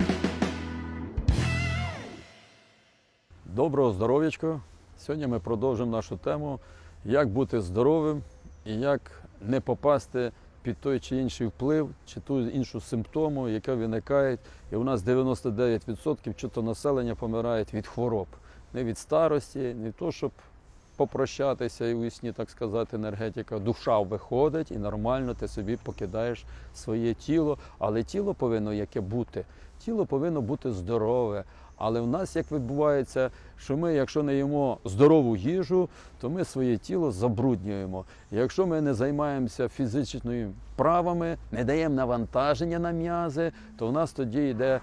Доброго здоров'ячка! Сьогодні ми продовжимо нашу тему, як бути здоровим і як не попасти під той чи інший вплив, чи ту іншу симптому, яка виникає. І у нас 99% чого населення помирають від хвороб. Не від старості, не то, щоб попрощатися і у сні, так сказати, енергетика. Душа виходить і нормально ти собі покидаєш своє тіло. Але тіло повинно яке бути? Тіло повинно бути здорове. Але в нас як відбувається, що ми, якщо не їмо здорову їжу, то ми своє тіло забруднюємо. Якщо ми не займаємося фізичними вправами, не даємо навантаження на м'язи, то в нас тоді йде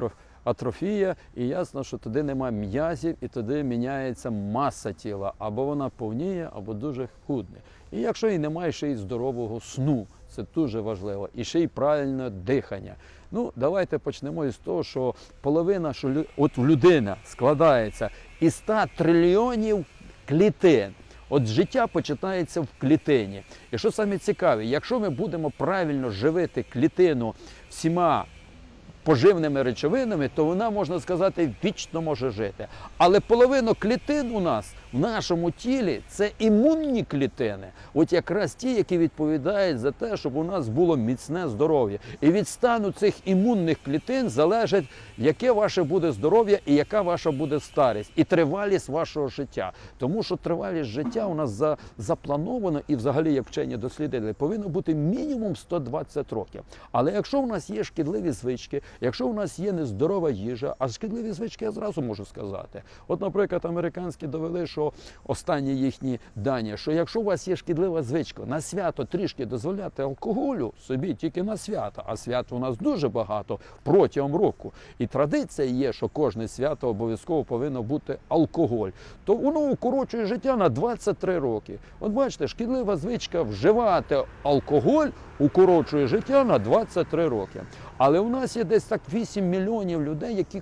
атрофія, і ясно, що тоді немає м'язів, і тоді міняється маса тіла. Або вона повніє, або дуже худне. І якщо і немає ще й здорового сну, це дуже важливо, і ще й правильне дихання. Ну, давайте почнемо із того, що половина, що от людина складається із 100 трильйонів клітин. От життя починається в клітині. І що саме цікаве, якщо ми будемо правильно живити клітину всіма поживними речовинами, то вона, можна сказати, вічно може жити. Але половина клітин у нас в нашому тілі – це імунні клітини. От якраз ті, які відповідають за те, щоб у нас було міцне здоров'я. І від стану цих імунних клітин залежить, яке ваше буде здоров'я і яка ваша буде старість. І тривалість вашого життя. Тому що тривалість життя у нас заплановано, і взагалі, як вчені дослідили, повинно бути мінімум 120 років. Але якщо у нас є шкідливі звички, якщо у нас є нездорова їжа, а шкідливі звички я зразу можу сказати. От, наприклад, американські довели, що останні їхні дані, що якщо у вас є шкідлива звичка на свято трішки дозволяти алкоголю собі тільки на свято, а свят у нас дуже багато протягом року, і традиція є, що кожне свято обов'язково повинно бути алкоголь, то воно укорочує життя на 23 роки. От бачите, шкідлива звичка вживати алкоголь укорочує життя на 23 роки. Але у нас є десь так 8 мільйонів людей, які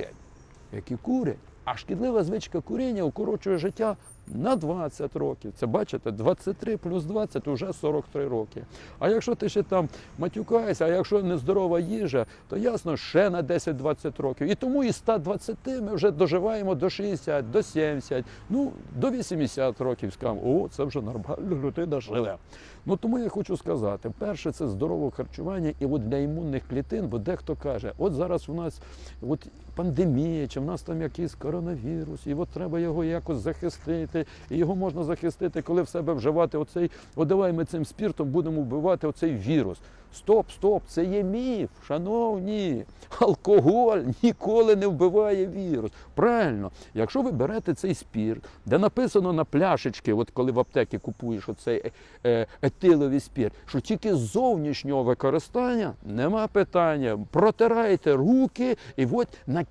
курять. А шкідлива звичка куріння укорочує життя на 20 років. Це, бачите, 23 плюс 20 – вже 43 роки. А якщо ти ще там матюкаєшся, а якщо нездорова їжа, то ясно, ще на 10-20 років. І тому із 120 ми вже доживаємо до 60, до 70, ну, до 80 років. Скажемо, о, це вже нормально, людина живе. Ну, тому я хочу сказати, перше, це здорове харчування і от для імунних клітин, бо дехто каже, от зараз у нас от пандемія, чи в нас там якийсь коронавірус, і от треба його якось захистити, і його можна захистити, коли в себе вживати оцей, от давай ми цим спиртом будемо вбивати оцей вірус. Стоп, це є міф, шановні, алкоголь ніколи не вбиває вірус. Правильно, якщо ви берете цей спирт, де написано на пляшечці, от коли в аптеці купуєш оцей етиловий спирт, що тільки з зовнішнього використання, нема питання, протирайте руки, і от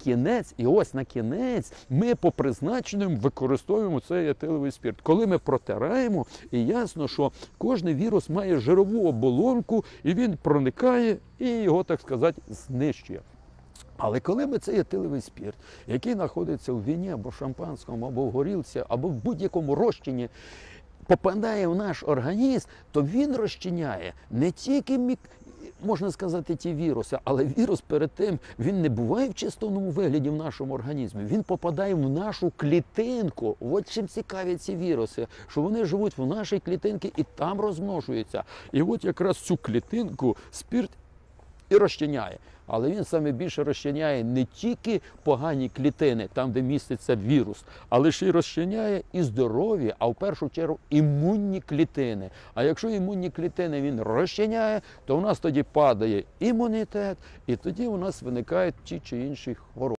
на кінець ми по призначенням використовуємо цей етиловий спирт. Коли ми протираємо, і ясно, що кожен вірус має жирову оболонку, і він проникає і його, так сказати, знищує. Але коли ми цей етиловий спирт, який знаходиться в віні, або в шампанському, або в горілці, або в будь-якому розчині, попадає в наш організм, то він розчиняє не тільки можна сказати, ті віруси, але вірус перед тим, він не буває в чистому вигляді в нашому організмі, він попадає в нашу клітинку. От чим цікаві ці віруси, що вони живуть в нашій клітинці і там розмножуються. І от якраз цю клітинку спирт і розчиняє. Але він саме більше розчиняє не тільки погані клітини, там, де міститься вірус, але ще й розчиняє і здорові, а в першу чергу імунні клітини. А якщо імунні клітини він розчиняє, то у нас тоді падає імунітет, і тоді у нас виникають ті чи інші хвороби.